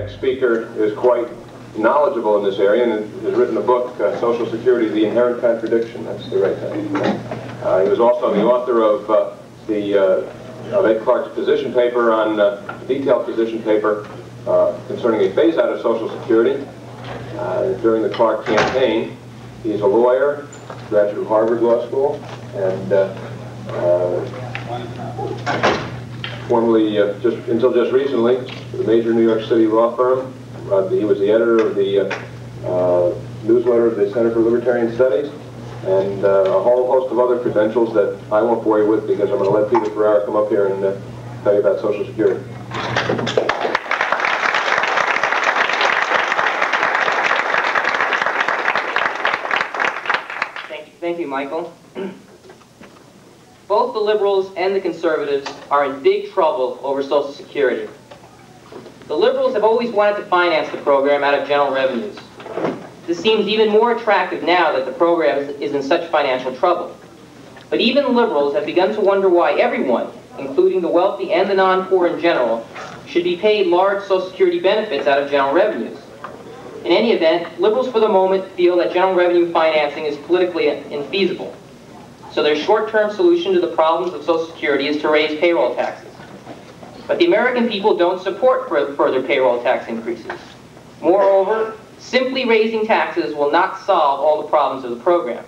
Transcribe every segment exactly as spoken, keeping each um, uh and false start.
next speaker is quite knowledgeable in this area and has written a book, uh, Social Security, The Inherent Contradiction. That's the right title. Uh, he was also the author of uh, the uh, of Ed Clark's position paper on uh, detailed position paper uh, concerning a phase out of Social Security uh, during the Clark campaign. He's a lawyer, graduate of Harvard Law School, and uh, uh, formerly, uh, just until just recently, with a major New York City law firm. Uh, he was the editor of the uh, uh, newsletter of the Center for Libertarian Studies, and uh, a whole host of other credentials that I won't bore you with because I'm going to let Peter Ferrara come up here and uh, tell you about Social Security. Thank you, thank you, Michael. Both the liberals and the conservatives are in big trouble over Social Security. The liberals have always wanted to finance the program out of general revenues. This seems even more attractive now that the program is in such financial trouble. But even liberals have begun to wonder why everyone, including the wealthy and the non-poor in general, should be paid large Social Security benefits out of general revenues. In any event, liberals for the moment feel that general revenue financing is politically infeasible. So their short-term solution to the problems of Social Security is to raise payroll taxes. But the American people don't support further payroll tax increases. Moreover, simply raising taxes will not solve all the problems of the program.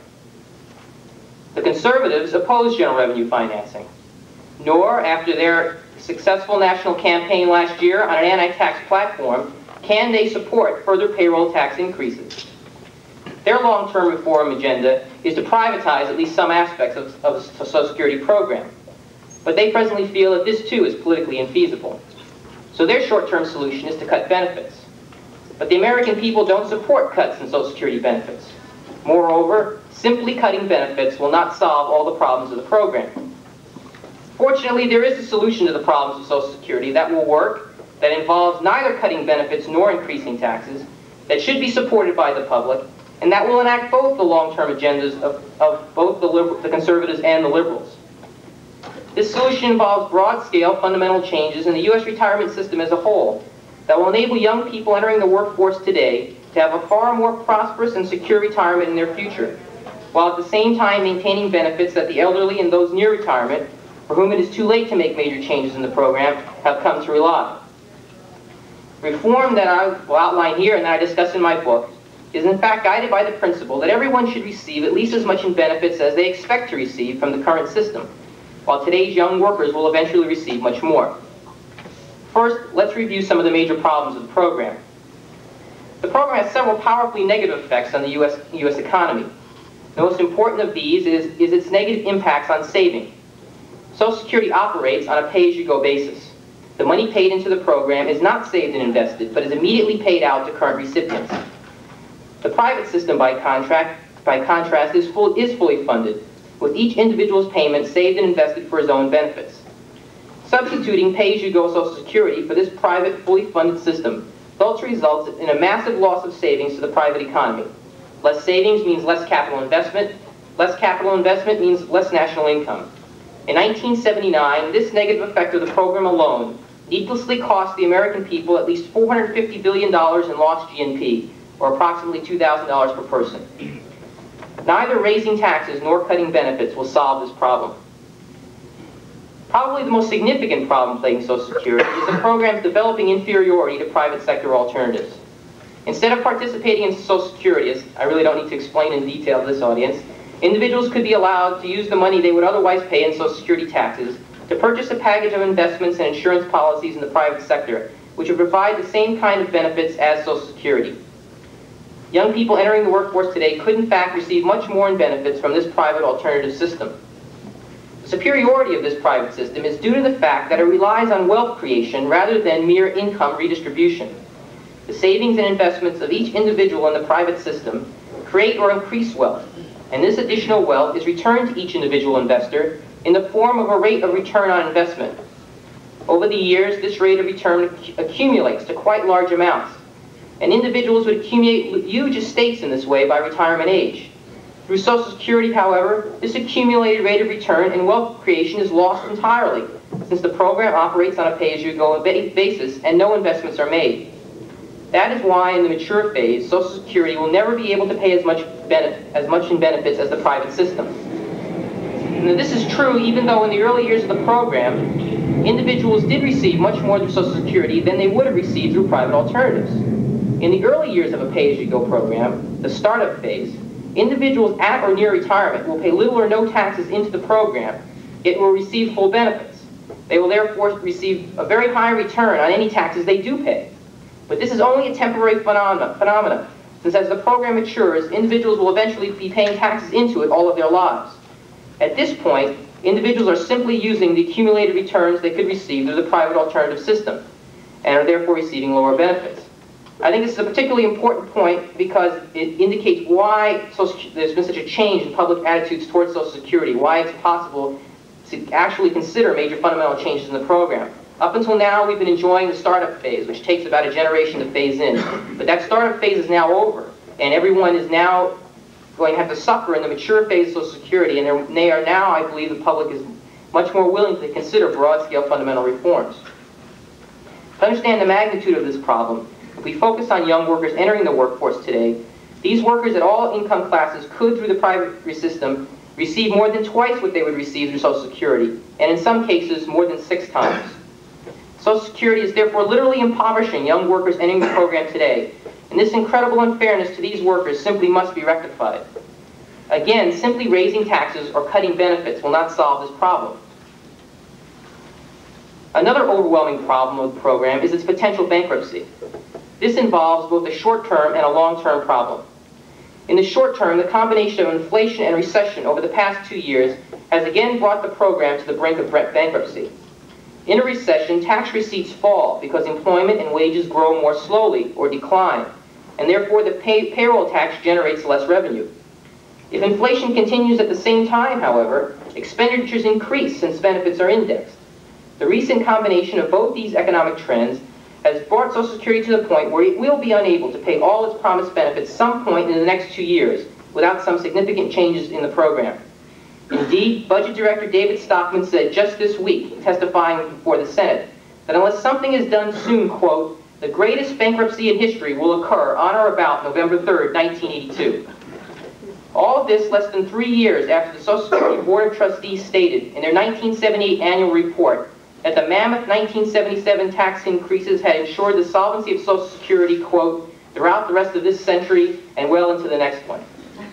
The conservatives oppose general revenue financing, nor, after their successful national campaign last year on an anti-tax platform, can they support further payroll tax increases. Their long-term reform agenda is to privatize at least some aspects of, of the Social Security program. But they presently feel that this too is politically infeasible. So their short-term solution is to cut benefits. But the American people don't support cuts in Social Security benefits. Moreover, simply cutting benefits will not solve all the problems of the program. Fortunately, there is a solution to the problems of Social Security that will work, that involves neither cutting benefits nor increasing taxes, that should be supported by the public, and that will enact both the long-term agendas of, of both the, liber the conservatives and the liberals. This solution involves broad-scale fundamental changes in the U S retirement system as a whole that will enable young people entering the workforce today to have a far more prosperous and secure retirement in their future, while at the same time maintaining benefits that the elderly and those near retirement, for whom it is too late to make major changes in the program, have come to rely on. Reform that I will outline here and that I discuss in my book is in fact guided by the principle that everyone should receive at least as much in benefits as they expect to receive from the current system, while today's young workers will eventually receive much more. First, let's review some of the major problems of the program. The program has several powerfully negative effects on the U S, U S economy. The most important of these is, is its negative impacts on saving. Social Security operates on a pay-as-you-go basis. The money paid into the program is not saved and invested, but is immediately paid out to current recipients. The private system, by, contract, by contrast, is, full, is fully funded, with each individual's payment saved and invested for his own benefits. Substituting pay-as-you-go Social Security for this private, fully funded system thus results in a massive loss of savings to the private economy. Less savings means less capital investment. Less capital investment means less national income. In nineteen seventy-nine, this negative effect of the program alone needlessly cost the American people at least four hundred fifty billion dollars in lost G N P, or approximately two thousand dollars per person. Neither raising taxes nor cutting benefits will solve this problem. Probably the most significant problem plaguing Social Security is the program's developing inferiority to private sector alternatives. Instead of participating in Social Security, as I really don't need to explain in detail to this audience, individuals could be allowed to use the money they would otherwise pay in Social Security taxes to purchase a package of investments and insurance policies in the private sector, which would provide the same kind of benefits as Social Security. Young people entering the workforce today could in fact receive much more in benefits from this private alternative system. The superiority of this private system is due to the fact that it relies on wealth creation rather than mere income redistribution. The savings and investments of each individual in the private system create or increase wealth, and this additional wealth is returned to each individual investor in the form of a rate of return on investment. Over the years, this rate of return accumulates to quite large amounts, and individuals would accumulate huge estates in this way by retirement age. Through Social Security, however, this accumulated rate of return and wealth creation is lost entirely, since the program operates on a pay-as-you-go basis and no investments are made. That is why in the mature phase, Social Security will never be able to pay as much, benefit, as much in benefits as the private system. And this is true even though in the early years of the program, individuals did receive much more through Social Security than they would have received through private alternatives. In the early years of a pay-as-you-go program, the startup phase, individuals at or near retirement will pay little or no taxes into the program, yet will receive full benefits. They will therefore receive a very high return on any taxes they do pay. But this is only a temporary phenomena, phenomena, since as the program matures, individuals will eventually be paying taxes into it all of their lives. At this point, individuals are simply using the accumulated returns they could receive through the private alternative system, and are therefore receiving lower benefits. I think this is a particularly important point because it indicates why social, there's been such a change in public attitudes towards Social Security, why it's possible to actually consider major fundamental changes in the program. Up until now, we've been enjoying the startup phase, which takes about a generation to phase in. But that startup phase is now over, and everyone is now going to have to suffer in the mature phase of Social Security, and they are now, I believe, the public is much more willing to consider broad-scale fundamental reforms. To understand the magnitude of this problem, if we focus on young workers entering the workforce today, these workers at all income classes could, through the private system, receive more than twice what they would receive through Social Security, and in some cases, more than six times. Social Security is therefore literally impoverishing young workers entering the program today, and this incredible unfairness to these workers simply must be rectified. Again, simply raising taxes or cutting benefits will not solve this problem. Another overwhelming problem of the program is its potential bankruptcy. This involves both a short-term and a long-term problem. In the short term, the combination of inflation and recession over the past two years has again brought the program to the brink of bankruptcy. In a recession, tax receipts fall because employment and wages grow more slowly or decline, and therefore the pay payroll tax generates less revenue. If inflation continues at the same time, however, expenditures increase since benefits are indexed. The recent combination of both these economic trends has brought Social Security to the point where it will be unable to pay all its promised benefits some point in the next two years without some significant changes in the program. Indeed, Budget Director David Stockman said just this week, testifying before the Senate, that unless something is done soon, quote, the greatest bankruptcy in history will occur on or about November third, nineteen eighty-two. All of this less than three years after the Social Security Board of Trustees stated in their nineteen seventy-eight annual report that the mammoth nineteen seventy-seven tax increases had ensured the solvency of Social Security, quote, throughout the rest of this century and well into the next one.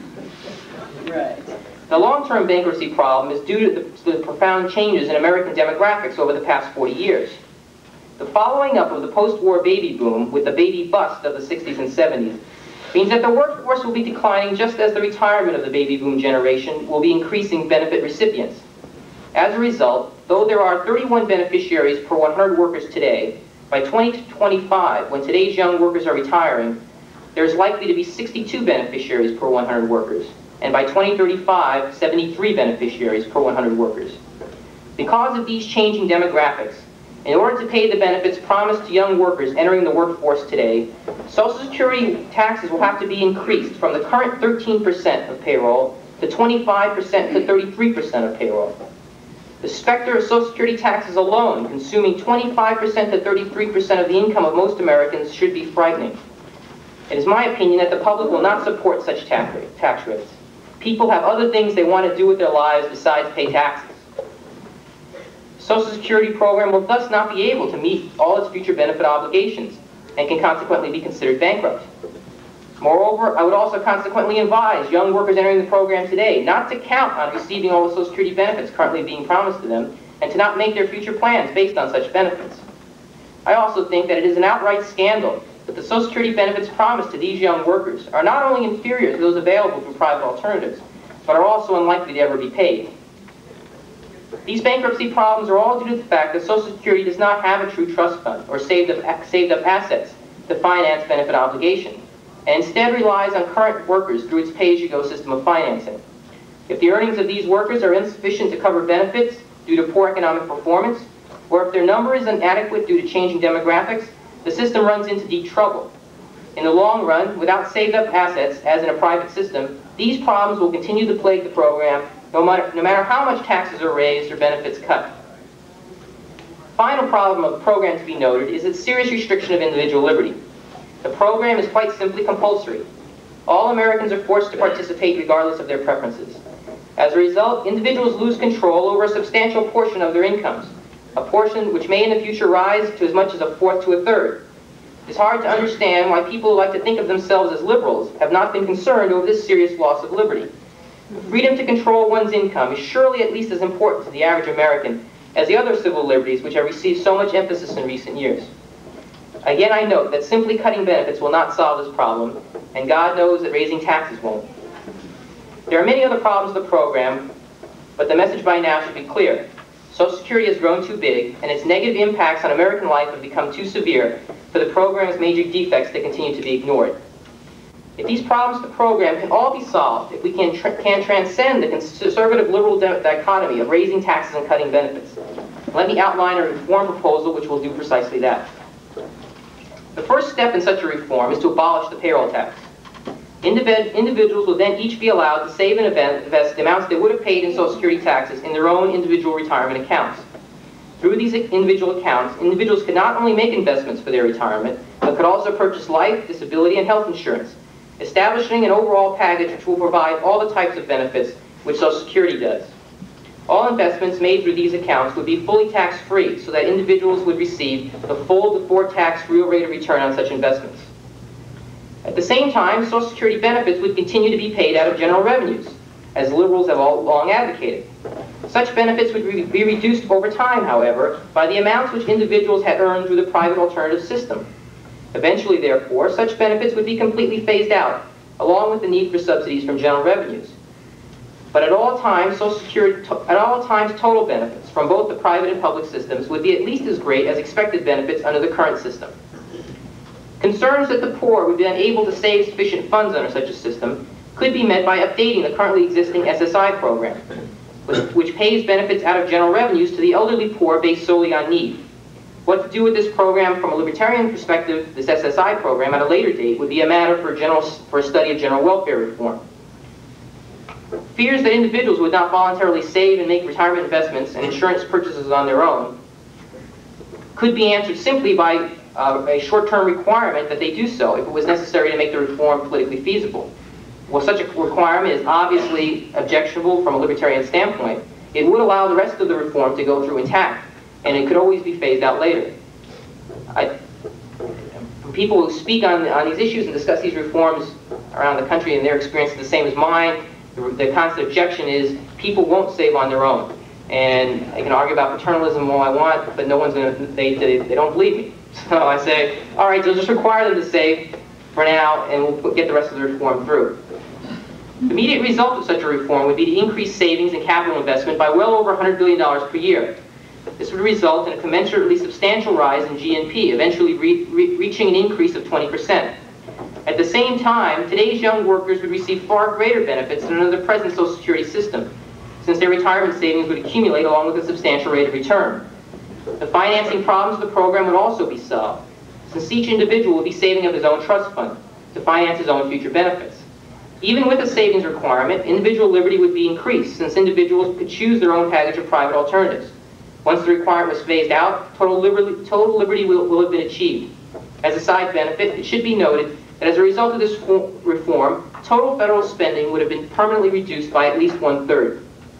Right. The long-term bankruptcy problem is due to the, to the profound changes in American demographics over the past forty years. The following up of the post-war baby boom with the baby bust of the sixties and seventies means that the workforce will be declining just as the retirement of the baby boom generation will be increasing benefit recipients. As a result, though there are thirty-one beneficiaries per one hundred workers today, by twenty twenty-five, when today's young workers are retiring, there is likely to be sixty-two beneficiaries per one hundred workers, and by twenty thirty-five, seventy-three beneficiaries per one hundred workers. Because of these changing demographics, in order to pay the benefits promised to young workers entering the workforce today, Social Security taxes will have to be increased from the current thirteen percent of payroll to twenty-five percent to thirty-three percent of payroll. The specter of Social Security taxes alone, consuming twenty-five percent to thirty-three percent of the income of most Americans, should be frightening. It is my opinion that the public will not support such tax rates. People have other things they want to do with their lives besides pay taxes. Social Security program will thus not be able to meet all its future benefit obligations and can consequently be considered bankrupt. Moreover, I would also consequently advise young workers entering the program today not to count on receiving all the Social Security benefits currently being promised to them and to not make their future plans based on such benefits. I also think that it is an outright scandal that the Social Security benefits promised to these young workers are not only inferior to those available through private alternatives, but are also unlikely to ever be paid. These bankruptcy problems are all due to the fact that Social Security does not have a true trust fund or saved up, saved up assets to finance benefit obligation, and instead relies on current workers through its pay-as-you-go system of financing. If the earnings of these workers are insufficient to cover benefits due to poor economic performance, or if their number is inadequate due to changing demographics, the system runs into deep trouble. In the long run, without saved-up assets, as in a private system, these problems will continue to plague the program no matter, no matter how much taxes are raised or benefits cut. Final problem of the program to be noted is its serious restriction of individual liberty. The program is quite simply compulsory. All Americans are forced to participate regardless of their preferences. As a result, individuals lose control over a substantial portion of their incomes, a portion which may in the future rise to as much as a fourth to a third. It's hard to understand why people who like to think of themselves as liberals have not been concerned over this serious loss of liberty. Freedom to control one's income is surely at least as important to the average American as the other civil liberties which have received so much emphasis in recent years. Again, I note that simply cutting benefits will not solve this problem, and God knows that raising taxes won't. There are many other problems with the program, but the message by now should be clear. Social Security has grown too big, and its negative impacts on American life have become too severe for the program's major defects to continue to be ignored. If these problems to the program can all be solved, if we can, tra can transcend the conservative liberal dichotomy of raising taxes and cutting benefits, let me outline a reform proposal which will do precisely that. The first step in such a reform is to abolish the payroll tax. Individ individuals will then each be allowed to save and invest the amounts they would have paid in Social Security taxes in their own individual retirement accounts. Through these individual accounts, individuals could not only make investments for their retirement, but could also purchase life, disability, and health insurance, establishing an overall package which will provide all the types of benefits which Social Security does. All investments made through these accounts would be fully tax-free, so that individuals would receive the full before-tax real rate of return on such investments. At the same time, Social Security benefits would continue to be paid out of general revenues, as liberals have all long advocated. Such benefits would re be reduced over time, however, by the amounts which individuals had earned through the private alternative system. Eventually, therefore, such benefits would be completely phased out, along with the need for subsidies from general revenues. But at all times, Social Security, at all times, total benefits from both the private and public systems would be at least as great as expected benefits under the current system. Concerns that the poor would be unable to save sufficient funds under such a system could be met by updating the currently existing S S I program, which, which pays benefits out of general revenues to the elderly poor based solely on need. What to do with this program from a libertarian perspective, this S S I program, at a later date would be a matter for, general, for a study of general welfare reform. Fears that individuals would not voluntarily save and make retirement investments and insurance purchases on their own could be answered simply by uh, a short-term requirement that they do so if it was necessary to make the reform politically feasible. While such a requirement is obviously objectionable from a libertarian standpoint, it would allow the rest of the reform to go through intact, and it could always be phased out later. I, people who speak on, on these issues and discuss these reforms around the country and their experience is the same as mine. The, the constant objection is people won't save on their own. And I can argue about paternalism all I want, but no one's going to, they, they, they don't believe me. So I say, all right, so just require them to save for now, and we'll put, get the rest of the reform through. The immediate result of such a reform would be to increase savings and capital investment by well over one hundred billion dollars per year. This would result in a commensurately substantial rise in G N P, eventually re re reaching an increase of twenty percent. At the same time, today's young workers would receive far greater benefits than under the present Social Security system, since their retirement savings would accumulate along with a substantial rate of return. The financing problems of the program would also be solved, since each individual would be saving up his own trust fund to finance his own future benefits. Even with a savings requirement, individual liberty would be increased, since individuals could choose their own package of private alternatives. Once the requirement was phased out, total liberty, total liberty will, will have been achieved. As a side benefit, it should be noted that as a result of this reform, total federal spending would have been permanently reduced by at least one-third.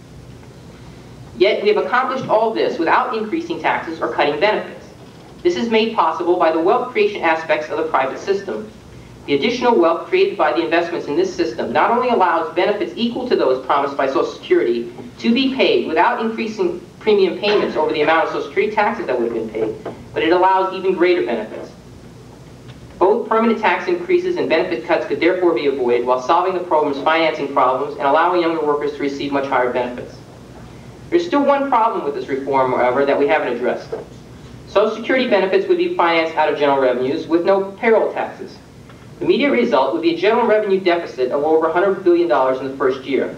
Yet we have accomplished all this without increasing taxes or cutting benefits. This is made possible by the wealth creation aspects of the private system. The additional wealth created by the investments in this system not only allows benefits equal to those promised by Social Security to be paid without increasing premium payments over the amount of Social Security taxes that would have been paid, but it allows even greater benefits. Both permanent tax increases and benefit cuts could therefore be avoided while solving the program's financing problems and allowing younger workers to receive much higher benefits. There's still one problem with this reform, however, that we haven't addressed. Social Security benefits would be financed out of general revenues with no payroll taxes. The immediate result would be a general revenue deficit of over one hundred billion dollars in the first year.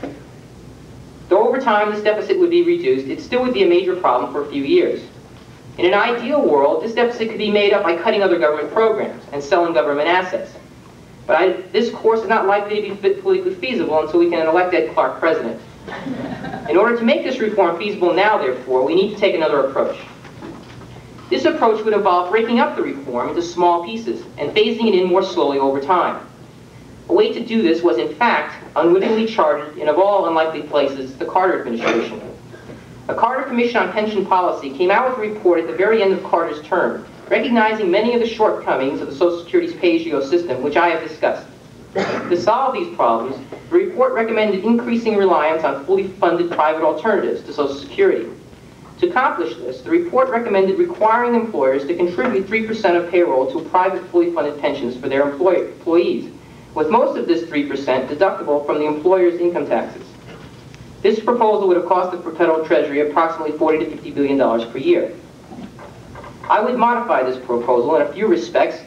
Though over time this deficit would be reduced, it still would be a major problem for a few years. In an ideal world, this deficit could be made up by cutting other government programs and selling government assets. But I, this course is not likely to be politically feasible until we can elect Ed Clark president. In order to make this reform feasible now, therefore, we need to take another approach. This approach would involve breaking up the reform into small pieces and phasing it in more slowly over time. A way to do this was, in fact, unwittingly chartered in, of all unlikely places, the Carter administration. A Carter Commission on Pension Policy came out with a report at the very end of Carter's term, recognizing many of the shortcomings of the Social Security's pay-as-you-go system, which I have discussed. To solve these problems, the report recommended increasing reliance on fully funded private alternatives to Social Security. To accomplish this, the report recommended requiring employers to contribute three percent of payroll to private fully funded pensions for their employ employees, with most of this three percent deductible from the employer's income taxes. This proposal would have cost the Federal Treasury approximately forty to fifty billion dollars per year. I would modify this proposal in a few respects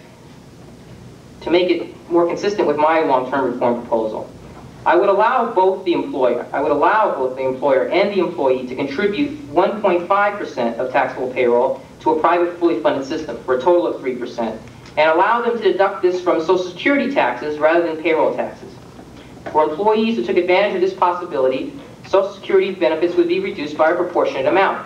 to make it more consistent with my long-term reform proposal. I would allow both the employer, I would allow both the employer and the employee to contribute one point five percent of taxable payroll to a private fully funded system for a total of three percent, and allow them to deduct this from Social Security taxes rather than payroll taxes. For employees who took advantage of this possibility, Social Security benefits would be reduced by a proportionate amount.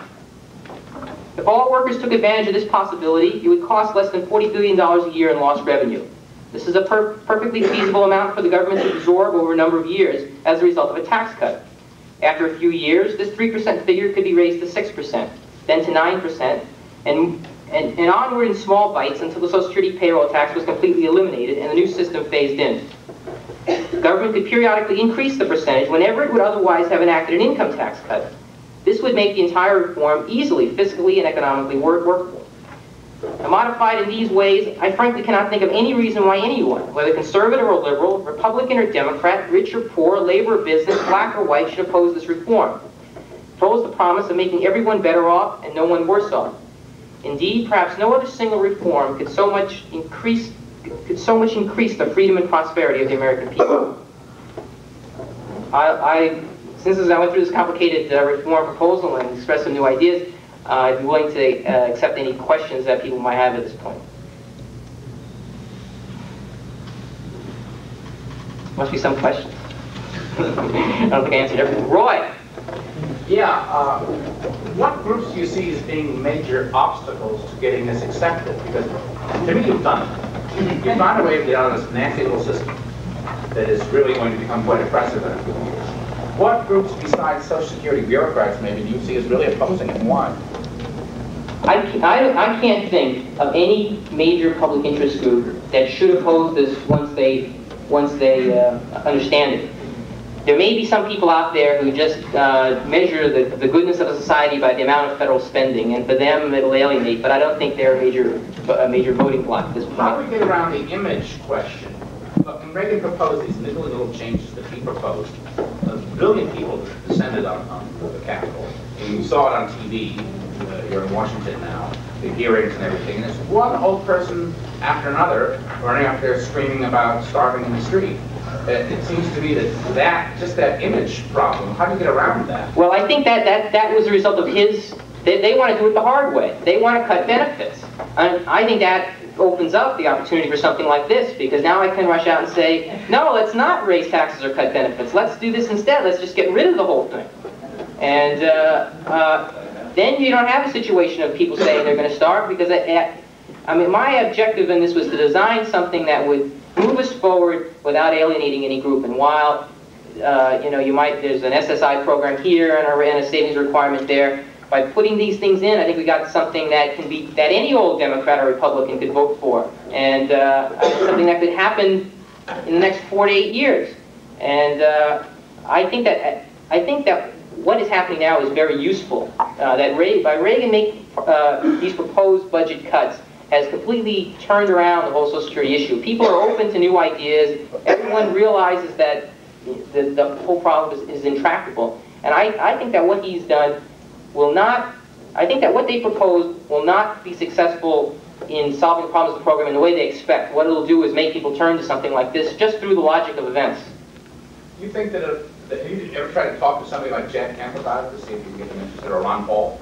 If all workers took advantage of this possibility, it would cost less than forty billion dollars a year in lost revenue. This is a per perfectly feasible amount for the government to absorb over a number of years as a result of a tax cut. After a few years, this three percent figure could be raised to six percent, then to nine percent, and, and, and onward in small bites until the Social Security payroll tax was completely eliminated and the new system phased in. The government could periodically increase the percentage whenever it would otherwise have enacted an income tax cut. This would make the entire reform easily fiscally and economically work workable. Now, modified in these ways, I frankly cannot think of any reason why anyone, whether conservative or liberal, Republican or Democrat, rich or poor, labor or business, black or white, should oppose this reform. It holds the promise of making everyone better off and no one worse off. Indeed, perhaps no other single reform could so much increase could so much increase the freedom and prosperity of the American people. I, I since I went through this complicated uh, reform proposal and expressed some new ideas, uh, I'd be willing to uh, accept any questions that people might have at this point. Must be some questions. I don't think I answered everything. Roy! Yeah, uh, what groups do you see as being major obstacles to getting this accepted? Because to me, you've done it. You've found a way to get out of this nasty little system that is really going to become quite oppressive. What groups besides Social Security bureaucrats maybe do you see as really opposing it and why? I, I, I can't think of any major public interest group that should oppose this once they, once they uh, understand it. There may be some people out there who just uh, measure the, the goodness of a society by the amount of federal spending, and for them it'll alienate, but I don't think they're a major, a major voting bloc at this point. How do we get around the image question? Look, when Reagan proposed these little, little changes that he proposed, a billion people descended on, on the Capitol. And you saw it on T V, uh, you're in Washington now, the hearings and everything, and it's one old person after another running up there screaming about starving in the street. It, it seems to me that that, just that image problem, how do you get around that? Well, I think that that, that was the result of his, they, they want to do it the hard way. They want to cut benefits. And I think that opens up the opportunity for something like this, because now I can rush out and say, no, let's not raise taxes or cut benefits. Let's do this instead. Let's just get rid of the whole thing. And uh, uh, then you don't have a situation of people saying they're going to starve, because I, I mean, my objective in this was to design something that would move us forward without alienating any group. And while uh, you know, you might, there's an S S I program here and a, and a savings requirement there, by putting these things in, I think we got something that can be, that any old Democrat or Republican could vote for, and uh, something that could happen in the next four to eight years. And uh, I think that I think that what is happening now is very useful. Uh, that Ray, by Reagan making uh, these proposed budget cuts, has completely turned around the whole Social Security issue. People are open to new ideas. Everyone realizes that the, the whole problem is, is intractable. And I, I think that what he's done will not, I think that what they propose will not be successful in solving the problems of the program in the way they expect. What it'll do is make people turn to something like this just through the logic of events. You think that, if, that you ever try to talk to somebody like Jack Kemp about it to see if you can get them interested, or Ron Paul?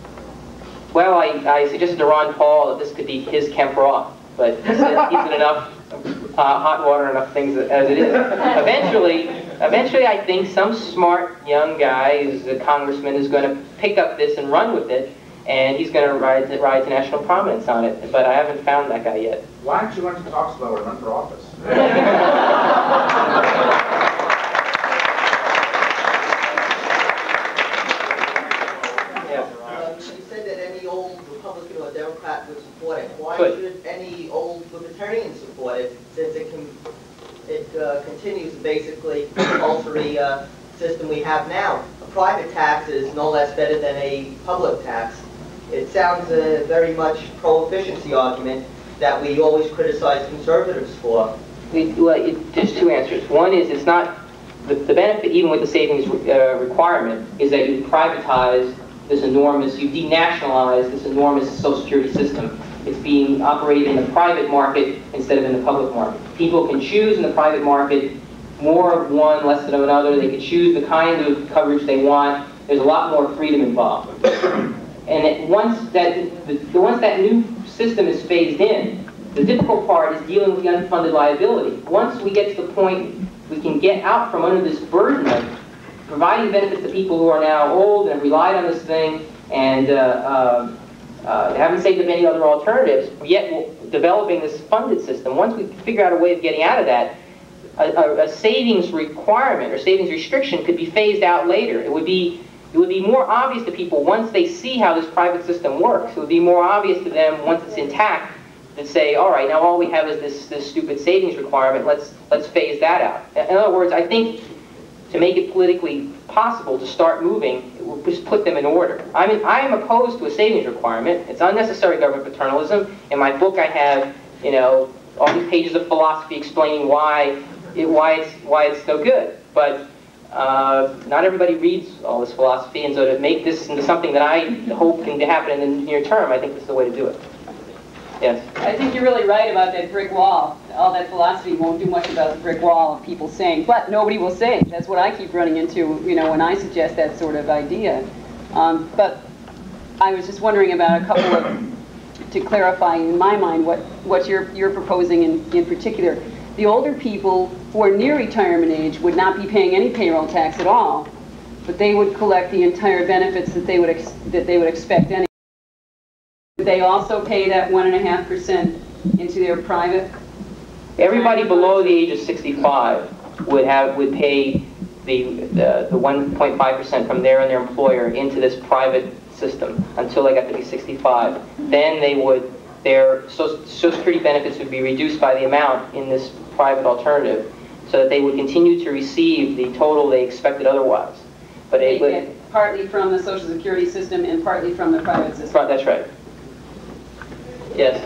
Well, I, I suggested to Ron Paul that this could be his Kemp Raw, but he's in enough uh, hot water, enough things as it is. Eventually, eventually, I think some smart young guy who's a congressman is going to pick up this and run with it, and he's going to ride to, ride to national prominence on it. But I haven't found that guy yet. Why don't you learn to talk slower and run for office? Democrat would support it. Why Good. should any old Libertarian support it, since it can it uh, continues basically the compulsory uh, system we have now? A private tax is no less better than a public tax. It sounds a very much pro-efficiency argument that we always criticize conservatives for. We, well, it, there's two answers. One is it's not the, the benefit, even with the savings uh, requirement, is that you privatize this enormous, you denationalize this enormous Social Security system. It's being operated in the private market instead of in the public market. People can choose in the private market more of one, less of another. They can choose the kind of coverage they want. There's a lot more freedom involved. And it, once that the, the, once that new system is phased in, the difficult part is dealing with the unfunded liability. Once we get to the point we can get out from under this burden of providing benefits to people who are now old and have relied on this thing, and uh, uh, uh, haven't saved up any other alternatives, yet we're developing this funded system. Once we figure out a way of getting out of that, a, a, a savings requirement or savings restriction could be phased out later. It would be it would be more obvious to people once they see how this private system works. It would be more obvious to them once it's intact to say, all right, now all we have is this this stupid savings requirement. Let's let's phase that out. In other words, I think to make it politically possible to start moving, it will just put them in order. I mean, I am opposed to a savings requirement. It's unnecessary government paternalism. In my book, I have, you know, all these pages of philosophy explaining why it, why it's why it's no good. But uh, not everybody reads all this philosophy, and so to make this into something that I hope can happen in the near term, I think this is the way to do it. Yes. I think you're really right about that brick wall. All that philosophy won't do much about the brick wall of people saying, but nobody will say. That's what I keep running into, you know, when I suggest that sort of idea. Um, but I was just wondering about a couple of, to clarify in my mind what, what you're, you're proposing in, in particular. The older people who are near retirement age would not be paying any payroll tax at all, but they would collect the entire benefits that they would, ex that they would expect anyway. Would they also pay that one and a half percent into their private? Everybody below the age of sixty-five would have would pay the the, the one point five percent from their and their employer into this private system until they got to be sixty-five. Then they would their Social Security benefits would be reduced by the amount in this private alternative, so that they would continue to receive the total they expected otherwise. But They it would, get partly from the Social Security system and partly from the private system. that's right. Yes.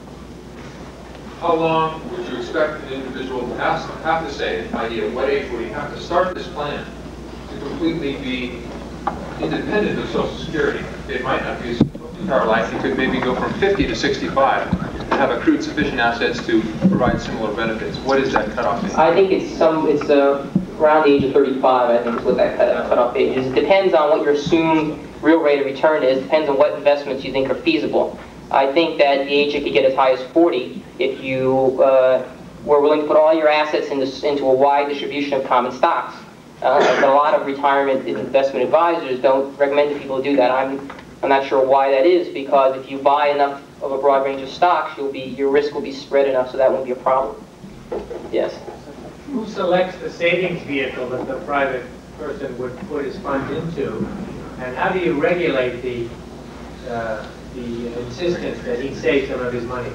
How long would you expect an individual to have, have to say, idea, what age would he have to start this plan to completely be independent of Social Security? It might not be his entire life. He could maybe go from fifty to sixty-five and have accrued sufficient assets to provide similar benefits. What is that cutoff age? I think it's some it's uh, around the age of thirty-five. I think is what that cut, cutoff age is. It depends on what your assumed real rate of return is. Depends on what investments you think are feasible. I think that the age it could get as high as forty if you uh, were willing to put all your assets into, into a wide distribution of common stocks. Uh, but a lot of retirement investment advisors don't recommend to people to do that. I'm, I'm not sure why that is, because if you buy enough of a broad range of stocks, you'll be, your risk will be spread enough so that won't be a problem. Yes? Who selects the savings vehicle that the private person would put his funds into? And how do you regulate the uh, the insistence that he save some of his money?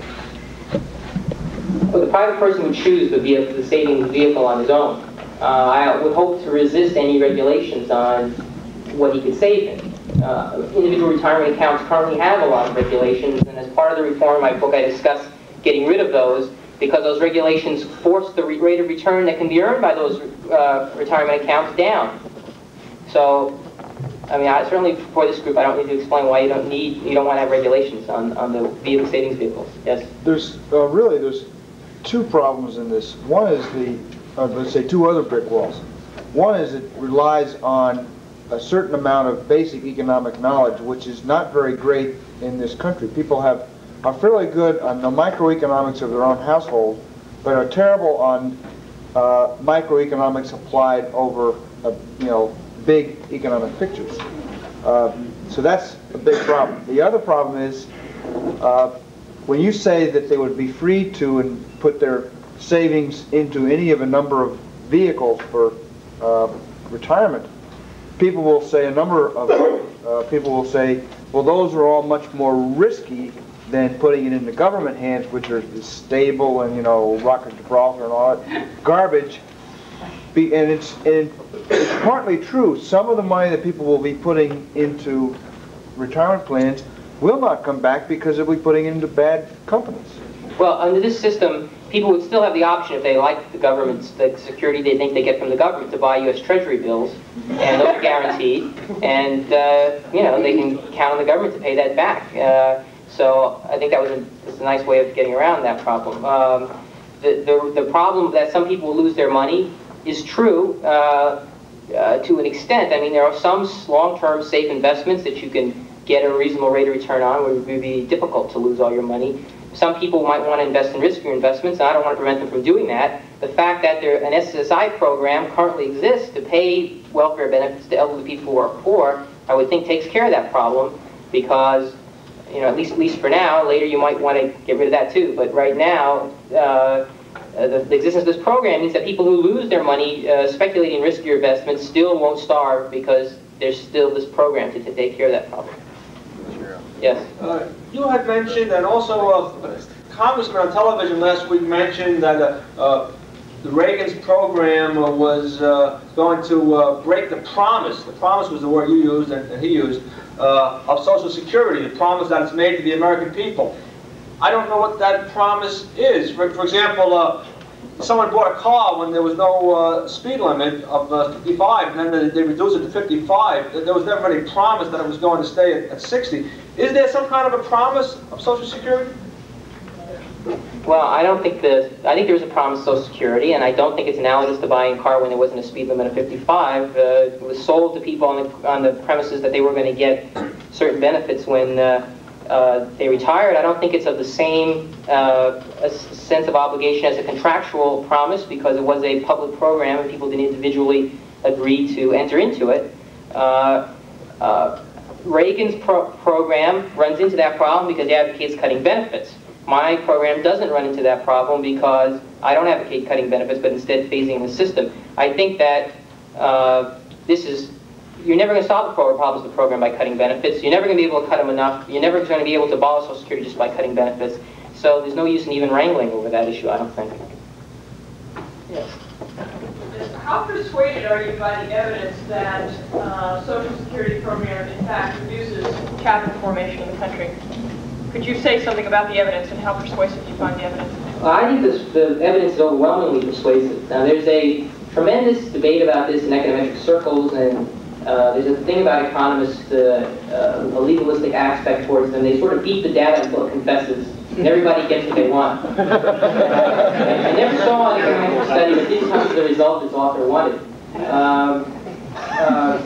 Well, the private person would choose the, vehicle, the savings vehicle on his own. Uh, I would hope to resist any regulations on what he could save in. Uh, individual retirement accounts currently have a lot of regulations, and as part of the reform in my book I discuss getting rid of those, because those regulations force the rate of return that can be earned by those uh, retirement accounts down. So, I mean, I, certainly for this group, I don't need to explain why you don't need, you don't want to have regulations on, on the vehicle savings vehicles. Yes? There's, uh, really, there's two problems in this. One is the, uh, let's say two other brick walls. One is it relies on a certain amount of basic economic knowledge, which is not very great in this country. People have, are fairly good on the microeconomics of their own household, but are terrible on uh, microeconomics applied over, uh, you know, big economic pictures. Uh, So that's a big problem. The other problem is, uh, when you say that they would be free to and put their savings into any of a number of vehicles for uh, retirement, people will say, a number of uh, people will say, well, those are all much more risky than putting it in the government hands, which are stable and, you know, Rock of Gibraltar and all that garbage. Be, and it's, and it's partly true. Some of the money that people will be putting into retirement plans will not come back because they'll be putting it into bad companies. Well, under this system, people would still have the option, if they like the government's, the security they think they get from the government, to buy U S Treasury bills, and those are guaranteed, and, uh, you know, they can count on the government to pay that back. Uh, so I think that was a, was a nice way of getting around that problem. Um, the, the, the problem that some people will lose their money is true uh, uh, to an extent. I mean, there are some long-term safe investments that you can get a reasonable rate of return on, where it would be difficult to lose all your money. Some people might want to invest in riskier investments, and I don't want to prevent them from doing that. The fact that there, an S S I program currently exists to pay welfare benefits to elderly people who are poor, I would think takes care of that problem, because, you know, at least, at least for now, later you might want to get rid of that too. But right now, uh, the, the existence of this program means that people who lose their money uh, speculating in riskier investments still won't starve, because there's still this program to, to take care of that problem. Yes? Uh, you had mentioned, and also uh, Congressman on television last week mentioned that uh, uh, the Reagan's program uh, was uh, going to uh, break the promise, the promise was the word you used and, and he used, uh, of Social Security, the promise that it's made to the American people. I don't know what that promise is. For, for example, uh, someone bought a car when there was no uh, speed limit of uh, fifty-five, and then they, they reduced it to fifty-five. There was never any promise that it was going to stay at, at sixty. Is there some kind of a promise of Social Security? Well, I don't think the, I think there's a promise of Social Security, and I don't think it's analogous to buying a car when there wasn't a speed limit of fifty-five. Uh, it was sold to people on the, on the premises that they were going to get certain benefits when uh, uh, they retired. I don't think it's of the same uh, a sense of obligation as a contractual promise, because it was a public program and people didn't individually agree to enter into it. Uh, uh, Reagan's pro program runs into that problem because it advocates cutting benefits. My program doesn't run into that problem because I don't advocate cutting benefits, but instead phasing the system. I think that uh, this is, you're never going to solve the problems of the program by cutting benefits. You're never going to be able to cut them enough. You're never going to be able to abolish Social Security just by cutting benefits. So there's no use in even wrangling over that issue, I don't think. Yes. How persuaded are you by the evidence that uh, Social Security program in fact reduces capital formation in the country? Could you say something about the evidence and how persuasive you find the evidence? Well, I think this, the evidence is overwhelmingly persuasive. Now, there's a tremendous debate about this in econometric circles, and uh, there's a thing about economists, uh, uh, a legalistic aspect towards them. They sort of beat the data until it confesses, and everybody gets what they want. I never saw an econometric study that didn't come to the result its author wanted. Um, uh,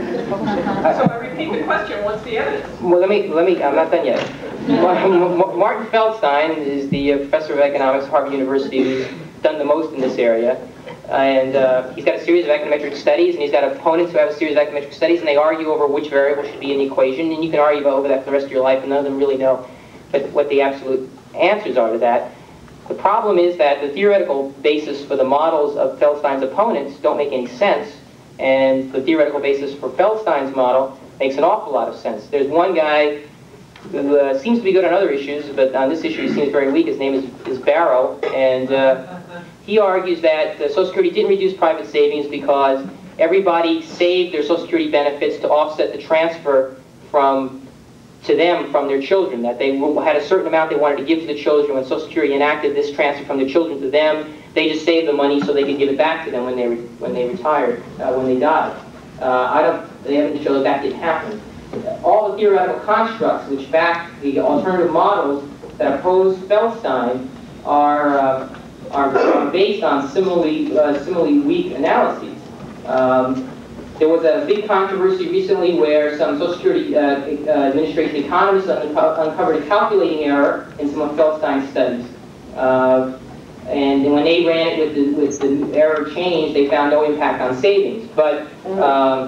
so I repeat the question, what's the evidence? Well, let me, let me, I'm not done yet. Martin Feldstein is the uh, professor of economics at Harvard University who's done the most in this area. And uh, he's got a series of econometric studies, and he's got opponents who have a series of econometric studies, and they argue over which variable should be in the equation, and you can argue over that for the rest of your life, and none of them really know what the absolute answers are to that. The problem is that the theoretical basis for the models of Feldstein's opponents don't make any sense, and the theoretical basis for Feldstein's model makes an awful lot of sense. There's one guy who uh, seems to be good on other issues, but on this issue he seems very weak. His name is, is Barrow, and uh, he argues that uh, Social Security didn't reduce private savings because everybody saved their Social Security benefits to offset the transfer from to them from their children, that they had a certain amount they wanted to give to the children. When Social Security enacted this transfer from the children to them, they just saved the money so they could give it back to them when they, re when they retired, uh, when they died. Uh, I don't, they haven't shown that that didn't happen. All the theoretical constructs which back the alternative models that oppose Feldstein are, uh, are, are based on similarly, uh, similarly weak analyses. Um, there was a big controversy recently where some Social Security uh, uh, administration economists uncovered a calculating error in some of Feldstein's studies. Uh, and when they ran it with the, with the error change, they found no impact on savings. But um,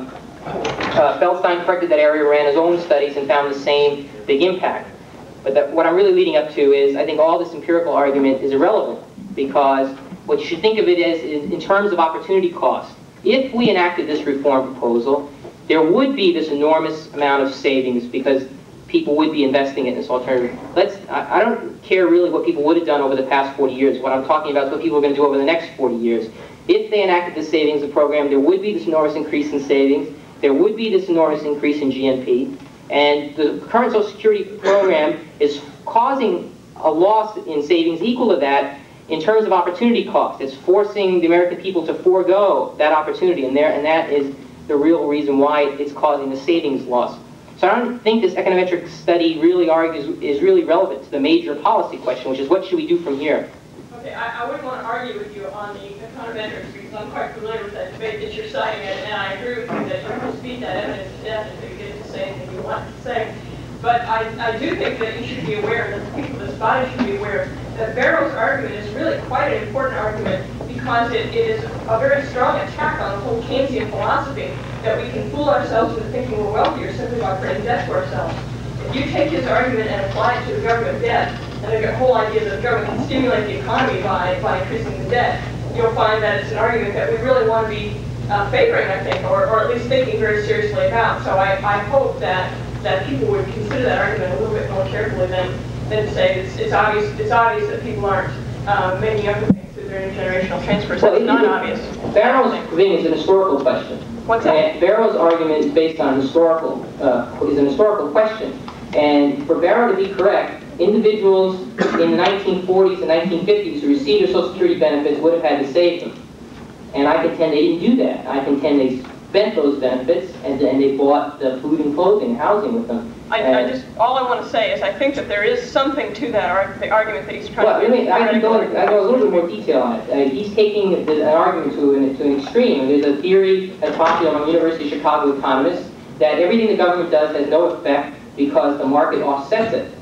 Uh, Feldstein corrected that area, ran his own studies, and found the same big impact. But that, what I'm really leading up to is, I think all this empirical argument is irrelevant, because what you should think of it as is in terms of opportunity cost. If we enacted this reform proposal, there would be this enormous amount of savings because people would be investing in this alternative. Let's, I, I don't care really what people would have done over the past forty years. What I'm talking about is what people are going to do over the next forty years. If they enacted the savings program, there would be this enormous increase in savings. There would be this enormous increase in G N P. And the current Social Security program is causing a loss in savings equal to that in terms of opportunity cost. It's forcing the American people to forego that opportunity, and, there, and that is the real reason why it's causing the savings loss. So I don't think this econometric study really argues is really relevant to the major policy question, which is what should we do from here? Okay, I, I wouldn't want to argue with you on the econometrics because I'm quite familiar with that debate that you're citing, and, and I agree with you that you can speed that evidence to death until you get to say anything you want to say. But I, I do think that you should be aware, that the people of this body should be aware, that Barrow's argument is really quite an important argument because it, it is a very strong attack on the whole Keynesian philosophy that we can fool ourselves into thinking we're wealthier simply by printing debt to ourselves. If you take his argument and apply it to the government debt, and the whole idea that the government can stimulate the economy by, by increasing the debt, you'll find that it's an argument that we really want to be uh, favoring, I think, or, or at least thinking very seriously about. So I, I hope that that people would consider that argument a little bit more carefully than, than to say it's, it's obvious it's obvious that people aren't uh, making up the things through their intergenerational transfers. Well, it's not obvious. Barrow's thing is an historical question. What's that? And Barrow's argument is based on historical uh, is an historical question. And for Barrow to be correct, individuals in the nineteen forties and nineteen fifties who received their Social Security benefits would have had to save them. And I contend they didn't do that. I contend they spent those benefits and, and they bought the food and clothing, housing with them. I, I just, all I want to say is I think that there is something to that arg the argument that he's trying well, to make. I can go, I go a little bit more detail on it. Uh, he's taking the, an argument to an, to an extreme. There's a theory that's popular among University of Chicago economists that everything the government does has no effect because the market offsets it.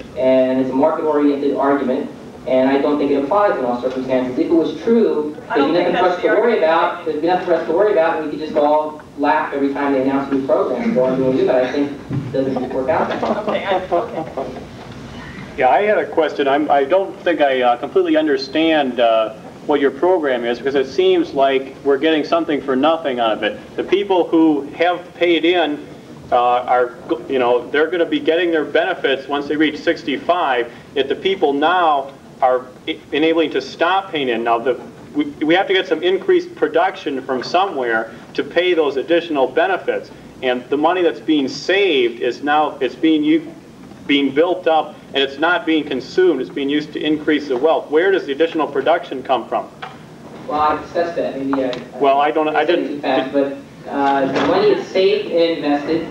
And it's a market-oriented argument, and I don't think it applies in all circumstances. If it was true, there'd be nothing for us to worry about. There'd be nothing for us to worry about, and we could just all laugh every time they announce a new program and go on doing it. But I think it doesn't work out that way. Okay, I, okay. Yeah, I had a question. I'm, I don't think I uh, completely understand uh, what your program is, because it seems like we're getting something for nothing out of it. The people who have paid in uh, are, you know, they're going to be getting their benefits once they reach sixty-five. Yet the people now are enabling to stop paying in. Now, the, we, we have to get some increased production from somewhere to pay those additional benefits. And the money that's being saved is now, it's being u being built up, and it's not being consumed. It's being used to increase the wealth. Where does the additional production come from? Well, I discussed that. Maybe I, well, I don't. I didn't. Too fast, but uh, the money is saved and invested,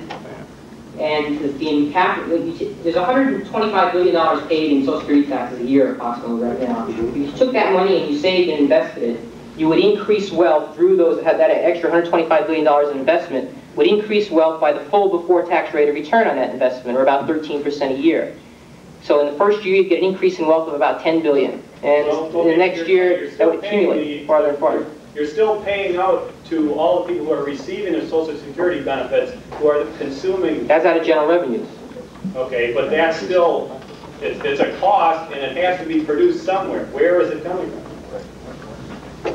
and it's being capital. There's one hundred twenty-five billion dollars paid in Social Security taxes a year, approximately right now. If you took that money and you saved and invested it, you would increase wealth through those. That extra one hundred twenty-five billion dollars in investment would increase wealth by the full before-tax rate of return on that investment, or about thirteen percent a year. So in the first year, you get an increase in wealth of about ten billion dollars. And well, well, in the next year, that would accumulate farther and farther. You're still paying out to all the people who are receiving their Social Security benefits, who are consuming. That's out of general revenues. Okay, but that's still, it's, it's a cost, and it has to be produced somewhere. Where is it coming from?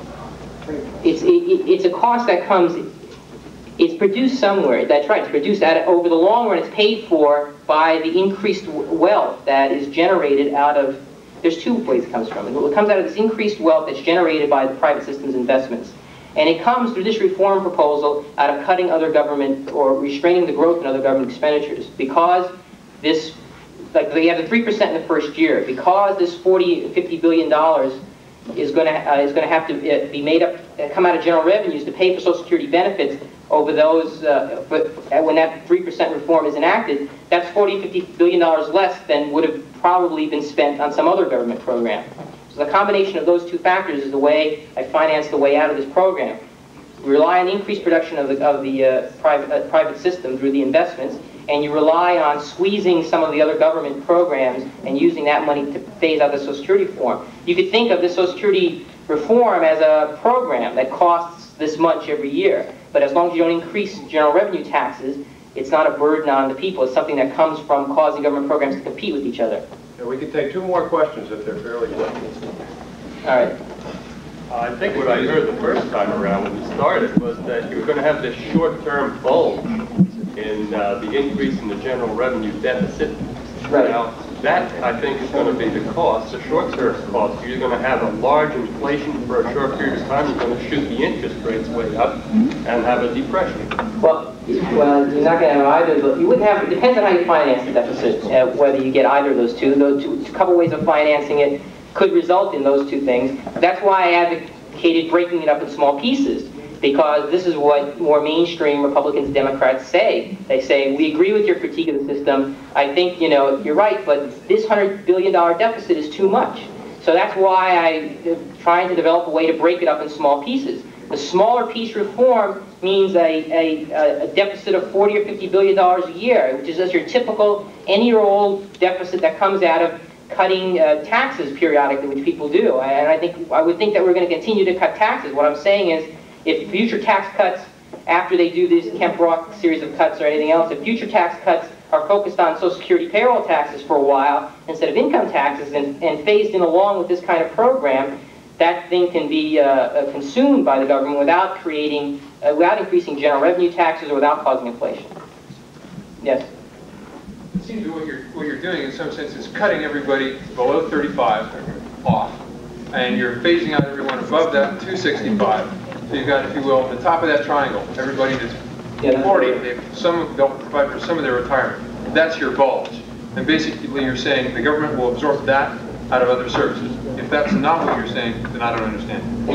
It's, it, it's a cost that comes, it's produced somewhere. That's right, it's produced at, over the long run, it's paid for by the increased wealth that is generated out of. There's two ways it comes from. It comes out of this increased wealth that's generated by the private system's investments. And it comes through this reform proposal out of cutting other government or restraining the growth in other government expenditures. Because this, like they have the three percent in the first year, because this forty, fifty billion dollars is going to uh, is going to have to be made up, uh, come out of general revenues to pay for Social Security benefits over those, uh, but when that three percent reform is enacted, that's forty, fifty billion dollars less than would have probably been spent on some other government program. So the combination of those two factors is the way I finance the way out of this program. We rely on the increased production of the, of the uh, private, uh, private system through the investments, and you rely on squeezing some of the other government programs and using that money to phase out the Social Security reform. You could think of the Social Security reform as a program that costs this much every year. But as long as you don't increase general revenue taxes, it's not a burden on the people. It's something that comes from causing government programs to compete with each other. Yeah, we could take two more questions if they're fairly quick. All right. I think what I heard the first time around when you started was that you were going to have this short-term bulge in uh, the increase in the general revenue deficit. Right. Now, that, I think, is going to be the cost, the short-term cost. You're going to have a large inflation for a short period of time. You're going to shoot the interest rates way up and have a depression. Well, well, you're not going to have either of those. You wouldn't have, it depends on how you finance the deficit, uh, whether you get either of those two. Those two, a couple ways of financing it could result in those two things. That's why I advocated breaking it up in small pieces, because this is what more mainstream Republicans and Democrats say. They say, we agree with your critique of the system. I think, you know, you're right, but this one hundred billion dollar deficit is too much. So that's why I'm trying to develop a way to break it up in small pieces. The smaller piece reform means a, a, a deficit of forty or fifty billion dollars a year, which is just your typical any-year-old deficit that comes out of cutting uh, taxes periodically, which people do. And I think I would think that we're going to continue to cut taxes. What I'm saying is, if future tax cuts, after they do this Kemp-Rock series of cuts or anything else, if future tax cuts are focused on Social Security payroll taxes for a while instead of income taxes and, and phased in along with this kind of program, that thing can be uh, uh, consumed by the government without creating, uh, without increasing general revenue taxes or without causing inflation. Yes? It seems that what you're, what you're doing in some sense is cutting everybody below thirty-five off, and you're phasing out everyone above that to sixty-five. So you've got, if you will, the top of that triangle, everybody that's Yeah, forty, they, some, they'll provide for some of their retirement. That's your bulge. And basically you're saying the government will absorb that out of other services. If that's not what you're saying, then I don't understand.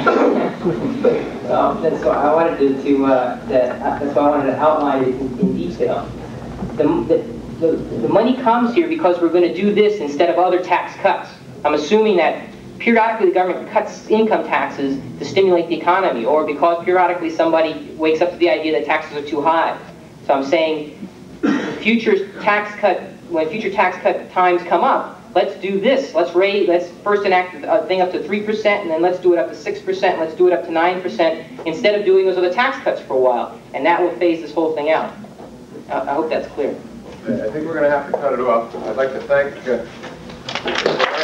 Well, that's why I wanted to, to uh, that, that's why I wanted to outline it in, in detail. The, the, the, the money comes here because we're going to do this instead of other tax cuts. I'm assuming that periodically the government cuts income taxes to stimulate the economy, or because periodically somebody wakes up to the idea that taxes are too high. So I'm saying future tax cut, when future tax cut times come up, let's do this. Let's raise, let's first enact a thing up to three percent, and then let's do it up to six percent, let's do it up to nine percent, instead of doing those other tax cuts for a while. And that will phase this whole thing out. I, I hope that's clear. I think we're going to have to cut it off. I'd like to thank uh,